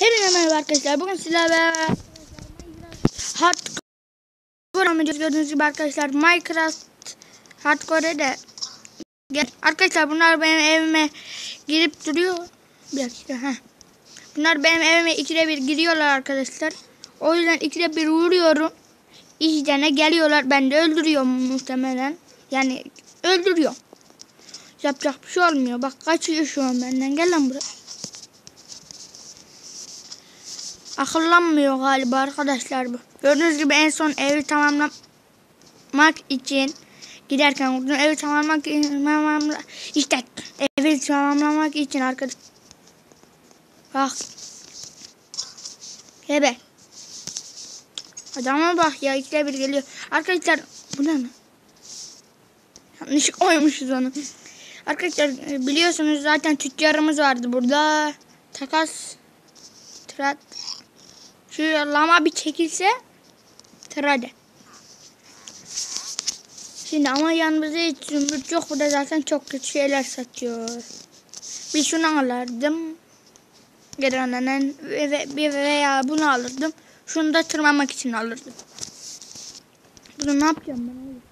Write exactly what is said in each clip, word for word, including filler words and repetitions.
Hepinize merhaba arkadaşlar. Bugün sizlerle Hardcore oynayacağız. Gördüğünüz gibi arkadaşlar Minecraft Hardcore'e de gel. Arkadaşlar bunlar benim evime girip duruyor. Bir dakika. Heh. Bunlar benim evime ikide bir giriyorlar arkadaşlar. O yüzden ikide bir vuruyorum. İşlerine geliyorlar. Ben de öldürüyorum muhtemelen. Yani öldürüyor. Yapacak bir şey olmuyor. Bak kaçıyor şu an benden. Gel lan buraya. Akıllanmıyor galiba arkadaşlar bu. Gördüğünüz gibi en son evi tamamlamak için giderken vurdum. Evi tamamlamak tamamla, işte evi tamamlamak için arkadaş. Bak. Hebe. Adama bak ya, ikide bir geliyor. Arkadaşlar bu ne? Yanlış koymuşuz onu. Arkadaşlar biliyorsunuz zaten tüccarımız vardı burada. Takas. Trat. Şu lama bir çekilse trade. Şimdi ama yanımızda hiç zümrüt yok. Burada zaten çok kötü şeyler satıyor. Bir şunu alırdım. Gereğinden bir veya bunu alırdım. Şunu da tırmanmak için alırdım. Bunu ne yapacağım ben oğlum?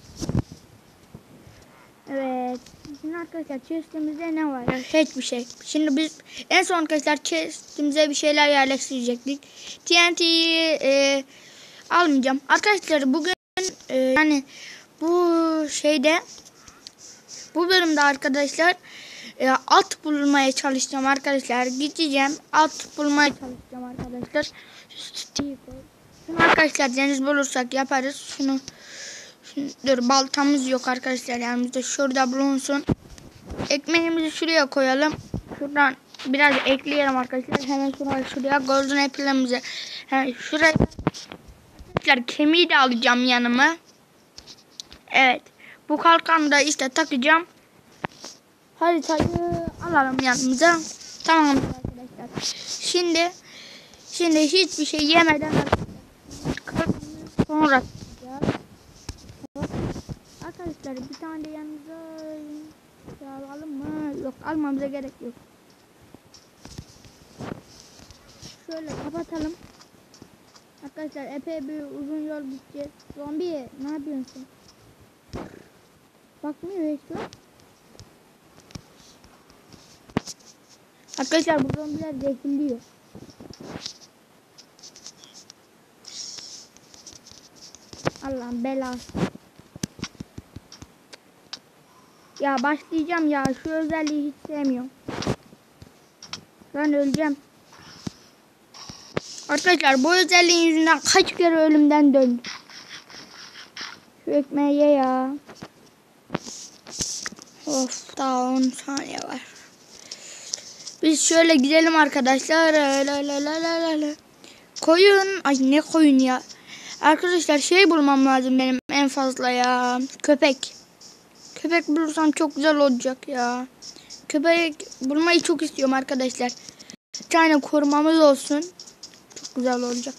Evet. Şimdi arkadaşlar chestimizde ne var? Hiçbir şey. Şimdi biz en son arkadaşlar chestimize bir şeyler yerleştirecektik. T N T'yi e, almayacağım. Arkadaşlar bugün e, yani bu şeyde bu bölümde arkadaşlar e, at bulmaya çalışacağım arkadaşlar. Gideceğim at bulmaya çalışacağım arkadaşlar. Şunu arkadaşlar deniz bulursak yaparız. Şunu dur, baltamız yok arkadaşlar yanımızda. Şurada bulunsun. Ekmeğimizi şuraya koyalım. Şuradan biraz ekleyelim arkadaşlar. Hemen şuraya şuraya golden apple'imizi hemen şuraya arkadaşlar, kemiği de alacağım yanıma. Evet. Bu kalkanı da işte takacağım. Haritayı alalım yanımıza. Tamam arkadaşlar. Şimdi şimdi hiçbir şey yemeden sonra arkadaşlar bir tane de yanımıza alalım mı? Yok, almamıza gerek yok. Şöyle kapatalım. Arkadaşlar epey bir uzun yol gideceğiz. Zombi ne yapıyorsun? Bakmıyor hiç yok. Arkadaşlar bu zombiler zehirliyor. Allah'ım belası. Ya başlayacağım ya, şu özelliği hiç sevmiyorum. Ben öleceğim. Arkadaşlar bu özelliğin yüzünden kaç kere ölümden döndüm. Şu ekmeği ye ya. Of, daha on saniye var. Biz şöyle gidelim arkadaşlar. La la la la la. Koyun. Ay ne koyun ya. Arkadaşlar şey bulmam lazım benim en fazla ya. Köpek. Köpek bulursam çok güzel olacak ya. Köpek bulmayı çok istiyorum arkadaşlar. Bir tane korumamız olsun. Çok güzel olacak.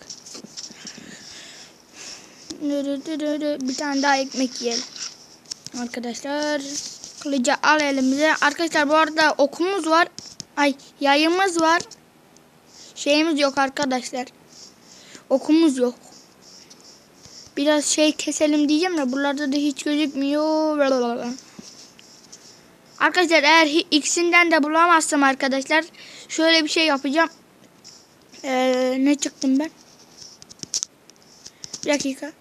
Bir tane daha ekmek yiyelim. Arkadaşlar kılıcı al elimize. Arkadaşlar bu arada okumuz var. Ay yayımız var. Şeyimiz yok arkadaşlar. Okumuz yok. Biraz şey keselim diyeceğim de buralarda da hiç gözükmüyor. Arkadaşlar eğer ikisinden de bulamazsam arkadaşlar şöyle bir şey yapacağım. Ee, ne çıktım ben? Bir dakika.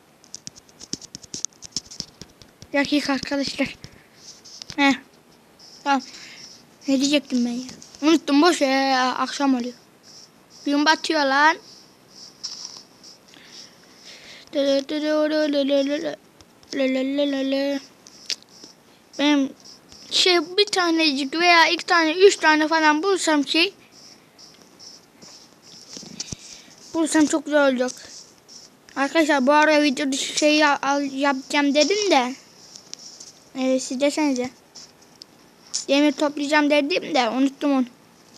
Bir dakika arkadaşlar. Heh. Tamam. Ne diyecektim ben ya? Unuttum, boş ver, akşam oluyor. Gün batıyor lan. Benim şey bir tanecik veya iki tane üç tane falan bulsam şey bulsam çok güzel olacak. Arkadaşlar bu arada videoda şey yapacağım dedim de ee, siz desenize. Demir toplayacağım dedim de unuttum onu.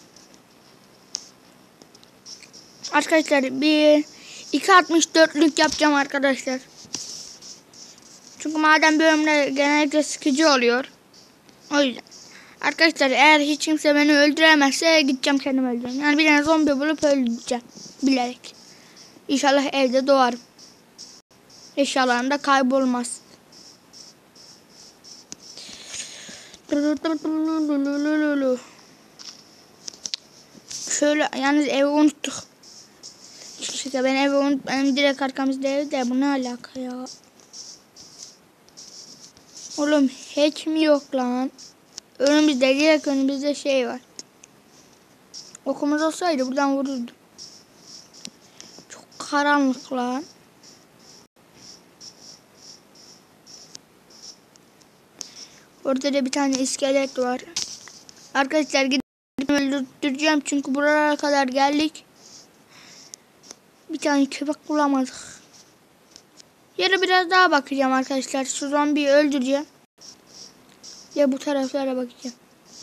Arkadaşlar bir iki altmış dörtlük yapacağım arkadaşlar. Çünkü madem bölümler genellikle sıkıcı oluyor. O yüzden. Arkadaşlar eğer hiç kimse beni öldüremezse gideceğim kendim öldüreceğim. Yani bir tane zombi bulup öldüreceğim. Bilerek. İnşallah evde doğarım. Eşyalarım da kaybolmaz. Şöyle yalnız evi unuttuk. İşte ben evi unut, benim direkt arkamızda ev de bu ne alaka ya? Oğlum hiç mi yok lan? Önümüzde direkt önümüzde şey var. Okumuz olsaydı buradan vururdum. Çok karanlık lan. Orada da bir tane iskelet var. Arkadaşlar gidip öldüreceğim çünkü buralara kadar geldik. Bir tane köpek bulamadık. Yere biraz daha bakacağım arkadaşlar. Şu zombiyi öldüreceğim. Ya bu taraflara bakacağım.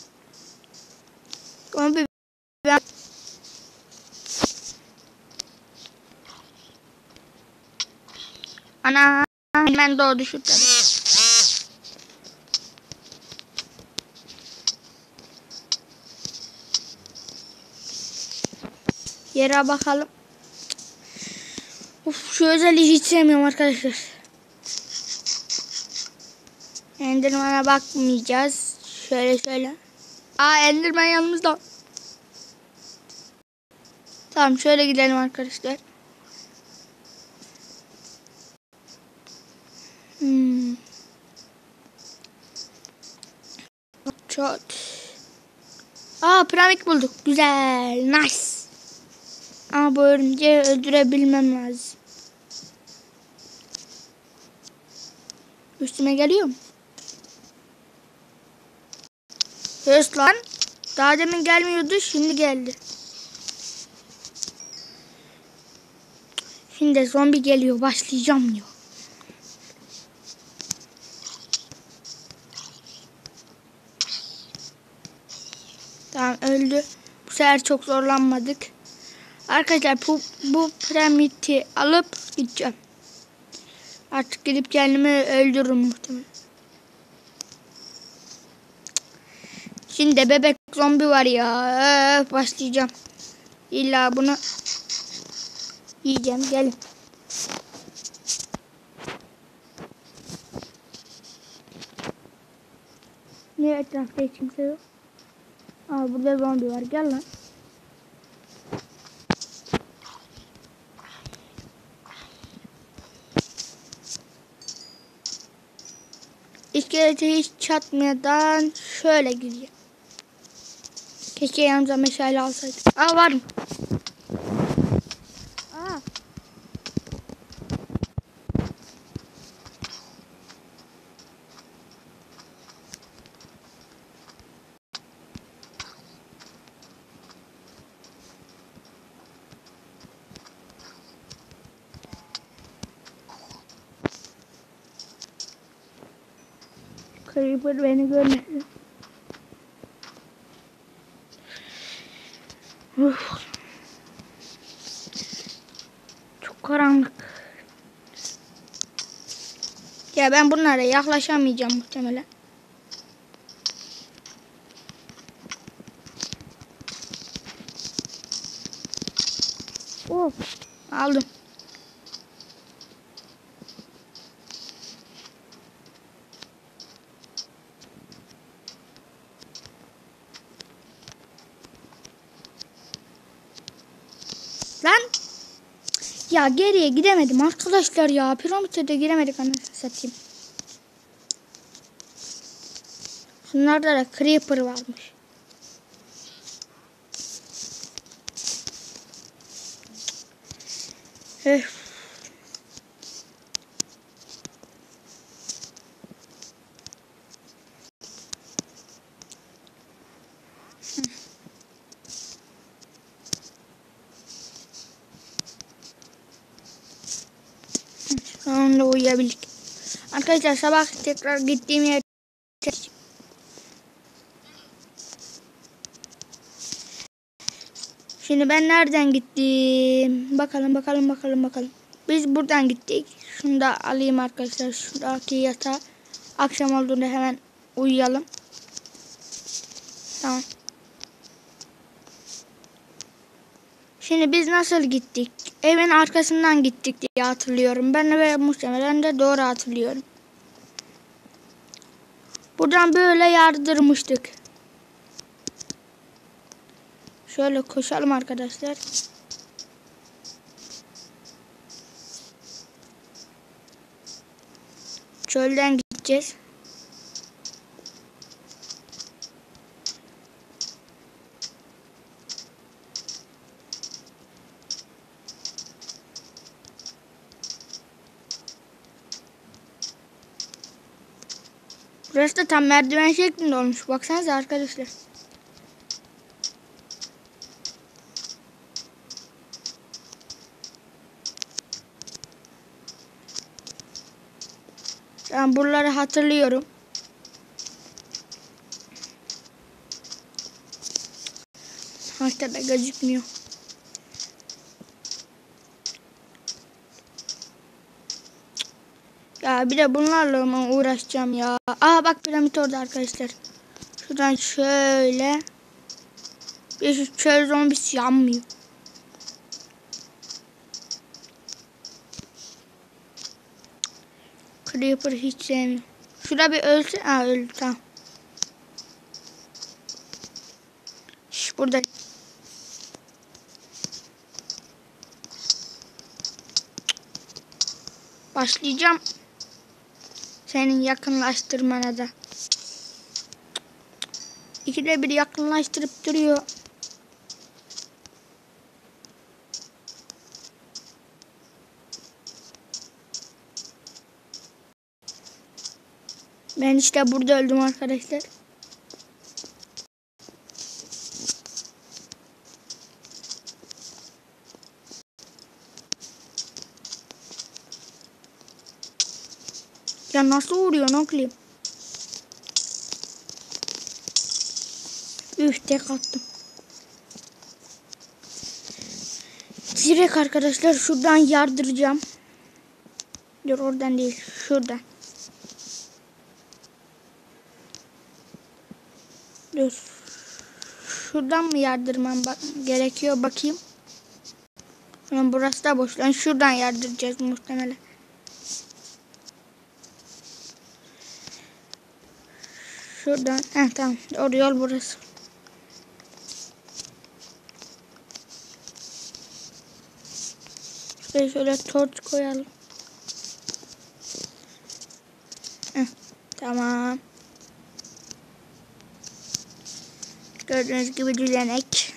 Zombi ben... Ana hemen doğdu şurada. Yere bakalım. Uf, şu özelliği hiç sevmiyorum arkadaşlar. Enderman'a bakmayacağız. Şöyle şöyle. Aa Enderman yanımızda. Tamam şöyle gidelim arkadaşlar. Hmm. Çok. Aa piramit bulduk. Güzel. Nice. Ama bu örümceği öldürebilmem lazım. Üstüme geliyor mu? Höst lan. Daha demin gelmiyordu. Şimdi geldi. Şimdi zombi geliyor. Başlayacağım ya. Tamam öldü. Bu sefer çok zorlanmadık. Arkadaşlar bu, bu piramidi alıp gideceğim. Artık gidip kendimi öldürürüm muhtemelen. Şimdi bebek zombi var ya. Öf, başlayacağım. İlla bunu yiyeceğim. Gelin. Niye etrafta hiç kimse yok? Aa burada zombi var. Gel lan. İskelete hiç çatmadan şöyle gidiyor. Keşke yanımıza meşale alsaydık. Aa var mı? Aa. Creeper beni görmedi. Uf. Çok karanlık. Ya ben bunlara yaklaşamayacağım muhtemelen. Of. Aldım. Lan. Ya geriye gidemedim arkadaşlar ya. Piramide de giremedik anasını satayım. Şunlarda da creeper varmış. Öf. Sonunda uyuyabildik. Arkadaşlar sabah tekrar gittiğim yer. Şimdi ben nereden gittim? Bakalım bakalım bakalım bakalım. Biz buradan gittik. Şunu da alayım arkadaşlar. Şuradaki yatağa. Akşam olduğunda hemen uyuyalım. Tamam. Şimdi biz nasıl gittik? Evin arkasından gittik diye hatırlıyorum. Ben ve muhtemelen de doğru hatırlıyorum. Buradan böyle yardırmıştık. Şöyle koşalım arkadaşlar. Çölden gideceğiz. Burası da tam merdiven şeklinde olmuş. Baksanıza arkadaşlar. Ben buraları hatırlıyorum. Haritada gözükmüyor. Ya bir de bunlarla mı uğraşacağım ya. Aa bak piramit orada arkadaşlar. Şuradan şöyle. Bir şu çöl zombisi yanmıyor. Creeper hiç sevmiyorum. Şurada bir ölsün. Aa öldü tamam. Şş, burada. Başlayacağım. Senin yakınlaştırmana da. İkide bir yakınlaştırıp duruyor. Ben işte burada öldüm arkadaşlar. Ya nasıl vuruyor oğlum? Üf tek attım. Direkt arkadaşlar şuradan yardıracağım. Dur oradan değil şuradan. Dur. Şuradan mı yardırmam bak gerekiyor bakayım. Yani burası da boş. Yani şuradan yardıracağız muhtemelen. Şuradan. Heh tamam. Doğru yol burası. Şuraya şöyle torç koyalım. Heh, tamam. Gördüğünüz gibi düzenek.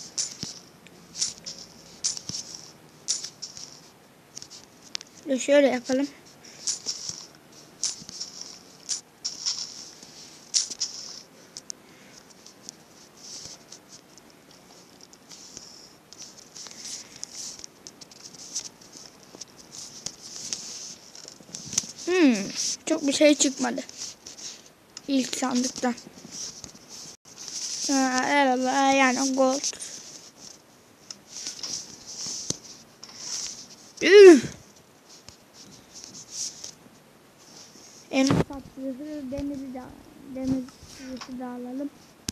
Şöyle, şöyle yapalım. Hmm, çok bir şey çıkmadı. İlk sandıktan. Ha, evet, yani gold. Üf. En tatlısı demiri de demiri de alalım.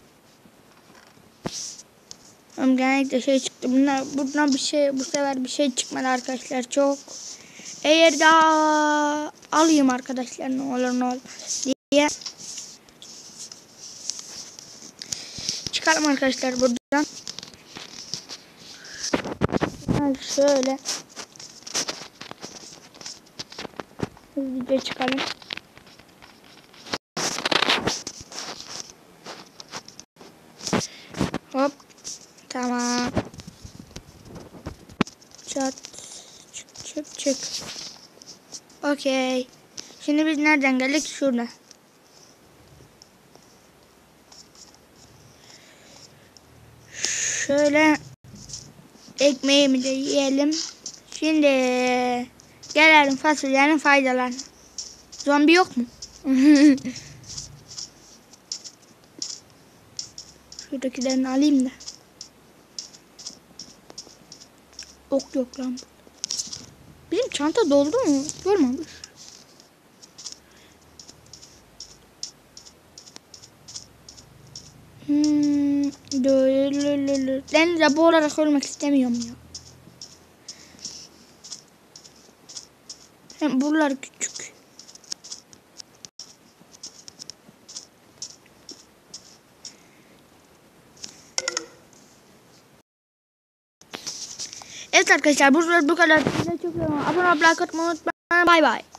Ama genellikle şey çıktı. Bunlar, buradan bir şey bu sefer bir şey çıkmadı arkadaşlar. Çok. Eğer daha alayım arkadaşlar ne olur ne olur diye. Çıkalım arkadaşlar buradan. Ha, şöyle. Hızlıca çıkalım. Hop. Tamam. Çat. Çık çık çık. Okey. Şimdi biz nereden geldik? Şuradan. Şöyle ekmeğimi de yiyelim. Şimdi gelelim fasulyenin faydalarına. Zombi yok mu? Şuradakilerini alayım da. Ok yok lan. Bizim çanta doldu mu? Görmemiş. Hmm. Denize boğularak ölmek istemiyorum ya. Hem buralar küçük. Evet arkadaşlar, bu bu kadar. Size çok seviyorum. Abone olmayı, like atmayı unutmayın. Bay bay.